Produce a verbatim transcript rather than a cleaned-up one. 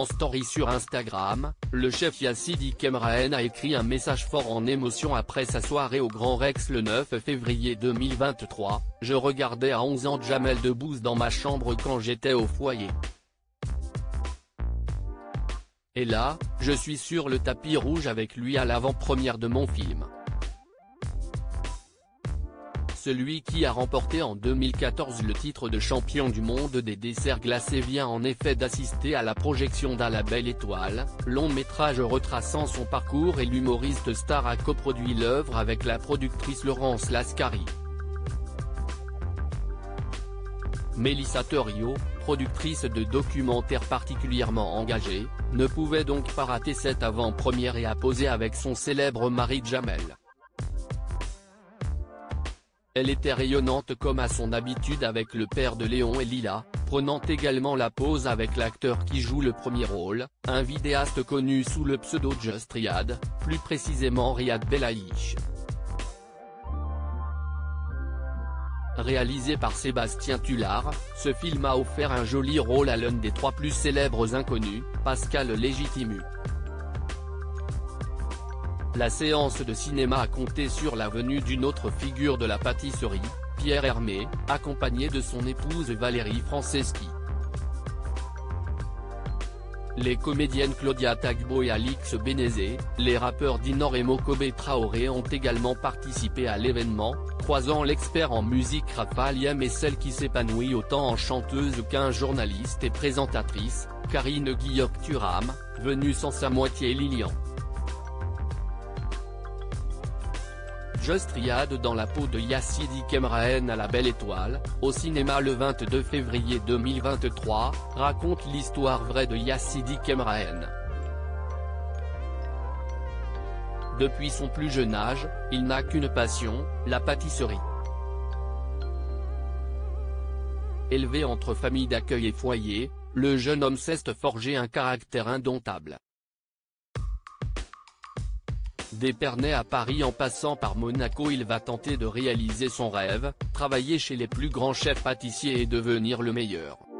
En story sur Instagram, le chef Yassidi Kemraen a écrit un message fort en émotion après sa soirée au Grand Rex le neuf février deux mille vingt-trois, « Je regardais à onze ans Jamel Debbouze dans ma chambre quand j'étais au foyer. Et là, je suis sur le tapis rouge avec lui à l'avant-première de mon film. Celui qui a remporté en deux mille quatorze le titre de champion du monde des desserts glacés vient en effet d'assister à la projection d'À la belle étoile, long métrage retraçant son parcours, et l'humoriste star a coproduit l'œuvre avec la productrice Laurence Lascari. Mélissa Theriault, productrice de documentaires particulièrement engagée, ne pouvait donc pas rater cette avant-première et a posé avec son célèbre mari Jamel. Elle était rayonnante comme à son habitude avec le père de Léon et Lila, prenant également la pose avec l'acteur qui joue le premier rôle, un vidéaste connu sous le pseudo Just Riyad, plus précisément Riyad Belaïch. Réalisé par Sébastien Tullard, ce film a offert un joli rôle à l'un des trois plus célèbres inconnus, Pascal Légitimu. La séance de cinéma a compté sur la venue d'une autre figure de la pâtisserie, Pierre Hermé, accompagné de son épouse Valérie Franceschi. Les comédiennes Claudia Tagbo et Alix Benezet, les rappeurs Dinor et Mokobe Traoré ont également participé à l'événement, croisant l'expert en musique Raphaël Yem et celle qui s'épanouit autant en chanteuse qu'en journaliste et présentatrice, Karine Guillaume-Turam, venue sans sa moitié Lilian. Just Riyad dans la peau de Yassidi Kemraen à la belle étoile, au cinéma le vingt-deux février deux mille vingt-trois, raconte l'histoire vraie de Yassidi Kemraen. Depuis son plus jeune âge, il n'a qu'une passion, la pâtisserie. Élevé entre famille d'accueil et foyer, le jeune homme s'est forgé un caractère indomptable. D'Épernay à Paris en passant par Monaco, il va tenter de réaliser son rêve, travailler chez les plus grands chefs pâtissiers et devenir le meilleur.